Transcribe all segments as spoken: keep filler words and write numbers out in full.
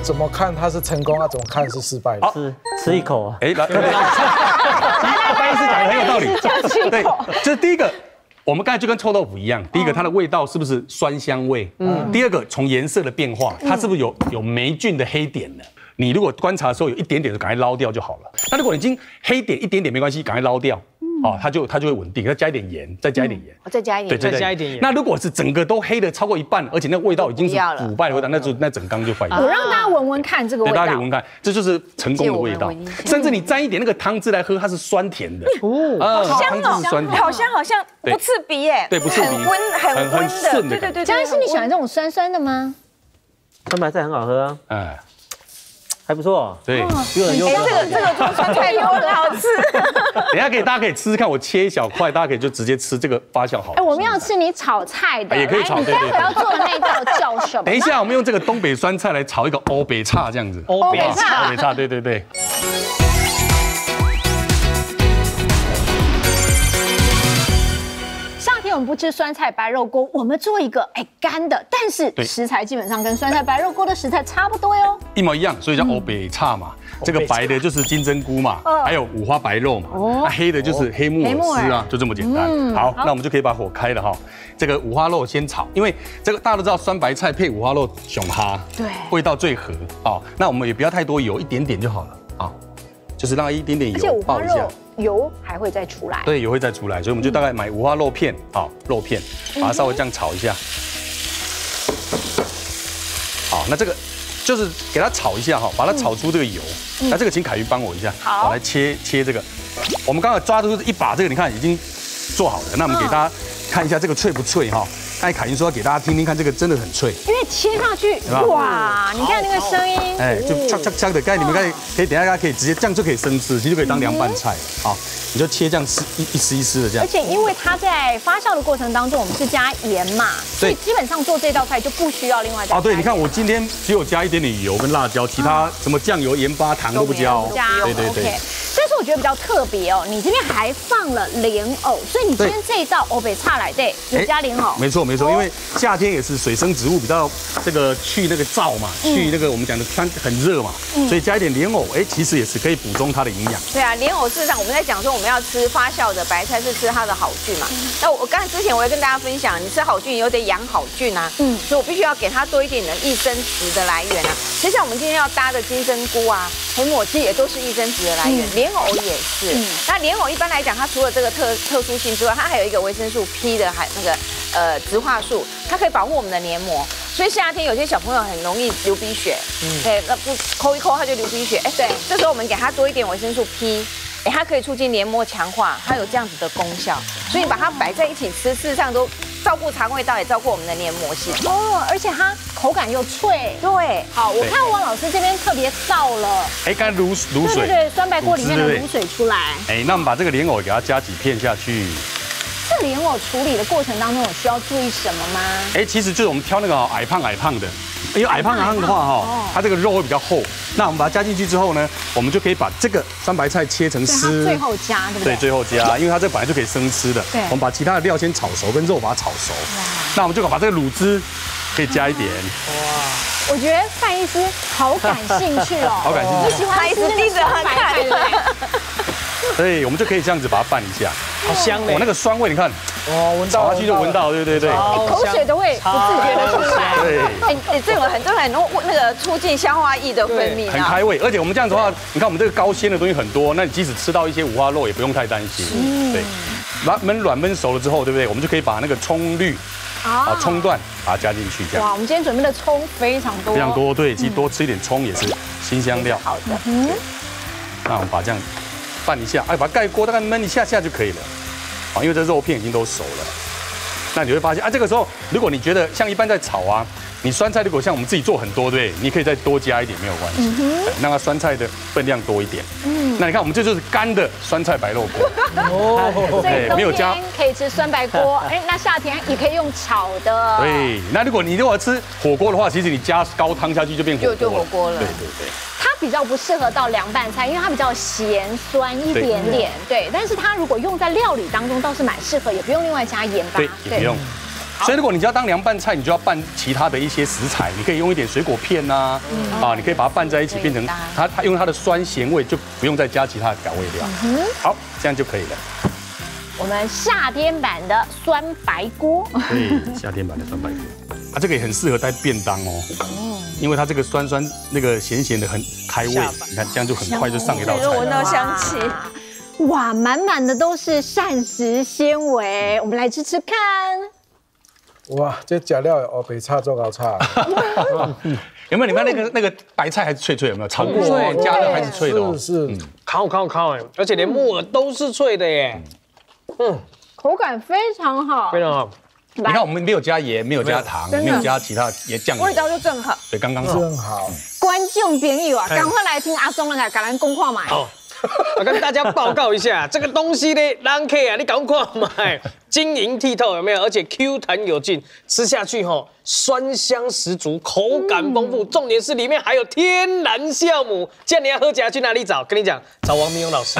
怎么看它是成功啊？怎么看是失败的？ 吃吃一口啊！ 哎，来，翻译师讲的很有道理。对，就是第一个，我们刚才就跟臭豆腐一样，第一个它的味道是不是酸香味？嗯。第二个，从颜色的变化，它是不是有有霉菌的黑点呢？你如果观察的时候有一点点，就赶快捞掉就好了。那如果已经黑点一点点没关系，赶快捞掉。哦，它就它就会稳定，再加一点盐，再加一点盐， 再加一点， 对， 再加一点盐。 那如果是整个都黑的超过一半，而且那味道已经是腐败的味道，那就那整缸就坏掉。 我让大家闻闻看这个味道， 大家可以闻看，这就是成功的味道。甚至你沾一点那个汤汁来喝，它是酸甜的。 哦，好香哦， 酸甜， 好香好像不刺鼻耶， 对，不刺鼻， 很温很温的，对对对。 江医师，你喜欢这种酸酸的吗？ 酸白菜很好喝啊，哎。还不错， 对， 哎，这个这个做酸菜牛很好吃。 等一下可以，大家可以吃吃看，我切一小块，大家可以就直接吃，这个发酵好。 哎，我们要吃你炒菜的， 也可以炒。 你待会要做的那道叫什么？ 等一下，我们用这个东北酸菜来炒一个欧北叉这样子。 欧北叉， 欧北叉，对对对。 我们不吃酸菜白肉锅，我们做一个哎干的，但是食材基本上跟酸菜白肉锅的食材差不多哟， 一模一样，所以叫欧北叉嘛。这个白的就是金针菇嘛，还有五花白肉嘛，那黑的就是黑木耳丝啊，就这么简单。好，那我们就可以把火开了哈。这个五花肉先炒，因为这个大家都知道酸白菜配五花肉熊哈，对，味道最合啊。那我们也不要太多油，一点点就好了啊，就是让它一点点油爆一下。 油还会再出来， 对，油会再出来，所以我们就大概买五花肉片，好，肉片，把它稍微这样炒一下。好，那这个就是给它炒一下哈，把它炒出这个油。那这个请凯瑜帮我一下， 好， 我来切切这个。我们刚才抓住一把这个，你看已经做好了。那我们给大家看一下这个脆不脆哈？刚才凯瑜说要给大家听听看，这个真的很脆， 因为切下去，哇，你看那个声音， 哎，就呛呛呛的。刚才你们可以可以等一下大家可以直接这样就可以生吃，其实就可以当凉拌菜。好，你就切这样丝一一丝一丝的这样。 而且因为它在发酵的过程当中，我们是加盐嘛，所以基本上做这道菜就不需要另外加。 哦，对，你看我今天只有加一点点油跟辣椒，其他什么酱油、盐巴、糖都不加哦。对对对。 但是我觉得比较特别哦，你这边还放了莲藕，所以你今天这一道欧北叉来对，有加莲藕。 没错没错，因为夏天也是水生植物比较这个去那个燥嘛，去那个我们讲的天很热嘛，所以加一点莲藕，哎，其实也是可以补充它的营养。 对啊，莲藕事实上我们在讲说我们要吃发酵的白菜是吃它的好菌嘛。那我刚才之前我也跟大家分享，你吃好菌有得养好菌啊，嗯，所以我必须要给它多一点的益生质的来源啊。其实像我们今天要搭的金针菇啊、红抹鸡也都是益生质的来源，莲藕也是。那莲藕一般来讲，它除了这个特特殊性之外，它还有一个维生素 P 的还那个呃植化素，它可以保护我们的黏膜。所以夏天有些小朋友很容易流鼻血，嗯，对，那不抠一抠它就流鼻血，哎，对，这时候我们给它多一点维生素 P。哎，它可以促进黏膜强化，它有这样子的功效，所以你把它摆在一起吃，事实上都照顾肠胃道，也照顾我们的黏膜系统。 哦，而且它口感又脆。 对， 好，我看王老师这边特别倒了， 哎，刚才卤卤水， 对对对，酸白锅里面的卤水出来。 哎，那我们把这个莲藕给它加几片下去。 这莲藕处理的过程当中，有需要注意什么吗？ 哎，其实就是我们挑那个矮胖矮胖的。因为矮胖矮胖的话哈，它这个肉会比较厚。那我们把它加进去之后呢，我们就可以把这个酸白菜切成丝， 最后加，对不对？ 对，最后加，因为它这本来就可以生吃的。对，我们把其他的料先炒熟，跟肉把它炒熟。那我们就把这个卤汁可以加一点。哇， 我觉得范医师好感兴趣哦， 好感兴趣。 你喜欢吃那个酸白菜对不对？ 对，我们就可以这样子把它拌一下， 好香嘞！ 我那个酸味，你看， 哦，闻到， 炒下去就闻到，对对对， 口水都会不自觉的出来。 对， 哎，这种很多人很多那个促进消化液的分泌， 很开胃。而且我们这样子的话，你看我们这个高纤的东西很多，那你即使吃到一些五花肉，也不用太担心。对，把焖软焖熟了之后，对不对？我们就可以把那个葱绿啊葱段把它加进去，这样。 哇，我们今天准备的葱非常多， 非常多，对，其实多吃一点葱也是辛香料。 好的，嗯。 那我们把这样拌一下，哎，把它盖锅大概焖一下下就可以了，啊，因为这肉片已经都熟了。那你会发现啊，这个时候如果你觉得像一般在炒啊，你酸菜如果像我们自己做很多，对不对？你可以再多加一点没有关系，嗯、让它酸菜的分量多一点。嗯，那你看我们这就是干的酸菜白肉锅。 哦，所以冬天可以吃酸白锅，哎，那夏天也可以用炒的。 对，那如果你如果吃火锅的话，其实你加高汤下去就变火锅了。 就就火锅了。 对对对。 它比较不适合到凉拌菜，因为它比较咸酸一点点，对。但是它如果用在料理当中，倒是蛮适合，也不用另外加盐巴。 对，也不用。 所以如果你要当凉拌菜，你就要拌其他的一些食材，你可以用一点水果片呐，啊，你可以把它拌在一起，变成它它用它的酸咸味，就不用再加其他的调味料。好，这样就可以了。 我们夏天版的酸白锅， 对，夏天版的酸白锅啊，这个也很适合带便当哦。因为它这个酸酸那个咸咸的很开胃，你看这样就很快就上一道菜。 闻到香气。 哇，满满的都是膳食纤维，我们来吃吃看。 哇，这假料哦，北差做高差。 有没有？你看那个那个白菜还是脆脆，有没有？超过加热还是脆的哦。 是是， 烤烤烤哎，而且连木耳都是脆的耶。 嗯，口感非常好， 非常好。 你看我们没有加盐，没有加糖，没有加其他也酱油， 味道就正好。 对，刚刚好。 正好。 观众朋友啊，赶快来听阿松的橄榄公话买。 我跟大家报告一下，这个东西呢，人客啊，你赶快买，晶莹剔透有没有？而且 Q 弹有劲，吃下去吼，酸香十足，口感丰富。重点是里面还有天然酵母。既然你要喝假，去哪里找？跟你讲，找王明勇老师。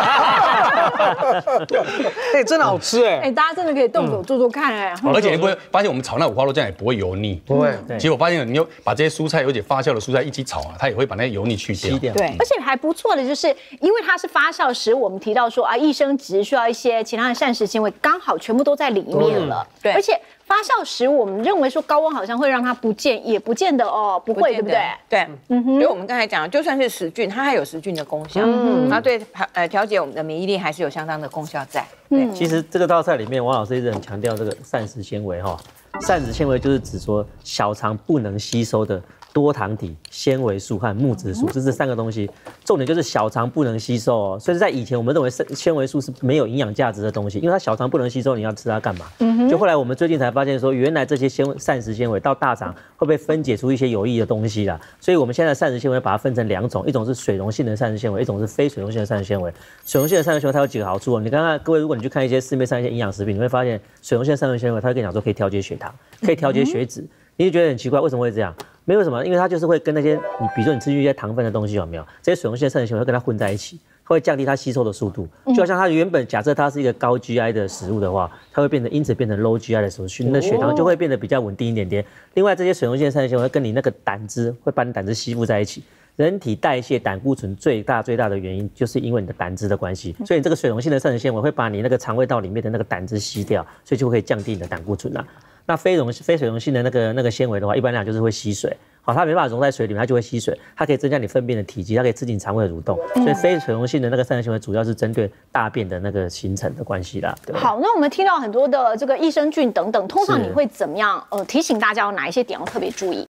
哎，真的好吃哎！ 哎，大家真的可以动手做做看哎。 而且你不会发现，我们炒那五花肉酱也不会油腻， 不会。 结果发现你又把这些蔬菜，而且发酵的蔬菜一起炒啊，它也会把那些油腻去掉。 对，而且还不错的就是，因为它是发酵食物，我们提到说啊，益生值需要一些其他的膳食纤维，刚好全部都在里面了。对，而且发酵食物，我们认为说高温好像会让它不见，也不见得哦，不会，对不对？ 对，嗯哼。因为我们刚才讲，就算是食菌，它还有食菌的功效，嗯，它对呃调节我们的免疫力还是有相当的功效在。 对，其实这个道菜里面，王老师一直很强调这个膳食纤维哈，膳食纤维就是指说小肠不能吸收的多糖体、纤维素和木质素，这是三个东西。重点就是小肠不能吸收哦，所以在以前我们认为纤维素是没有营养价值的东西，因为它小肠不能吸收，你要吃它干嘛？嗯、就后来我们最近才发现说，原来这些纤膳食纤维到大肠会被分解出一些有益的东西啦。所以我们现在膳食纤维把它分成两种，一种是水溶性的膳食纤维，一种是非水溶性的膳食纤维。水溶性的膳食纤维它有几个好处哦，你看看各位，如果你去看一些市面上一些营养食品，你会发现水溶性的膳食纤维它会跟你讲说可以调节血糖，可以调节血脂。你就觉得很奇怪，为什么会这样？没有什么，因为它就是会跟那些你，比如说你吃进去一些糖分的东西有没有？这些水溶性的膳食纤维会跟它混在一起，会降低它吸收的速度。就好像它原本假设它是一个高 G I 的食物的话，它会变成因此变成 low G I 的食物，你的血糖就会变得比较稳定一点点。另外，这些水溶性的膳食纤维会跟你那个胆汁会把你胆汁吸附在一起。人体代谢胆固醇最大最大的原因，就是因为你的胆汁的关系，所以你这个水溶性的膳食纤维会把你那个肠胃道里面的那个胆汁吸掉，所以就可以降低你的胆固醇啦。那非溶非水溶性的那个那个纤维的话，一般来讲就是会吸水，好，它没办法溶在水里面，它就会吸水，它可以增加你粪便的体积，它可以刺激你肠胃的蠕动，所以非水溶性的那个膳食纤维主要是针对大便的那个形成的关系啦。对。 好，那我们听到很多的这个益生菌等等，通常你会怎么样呃提醒大家有哪一些点要特别注意？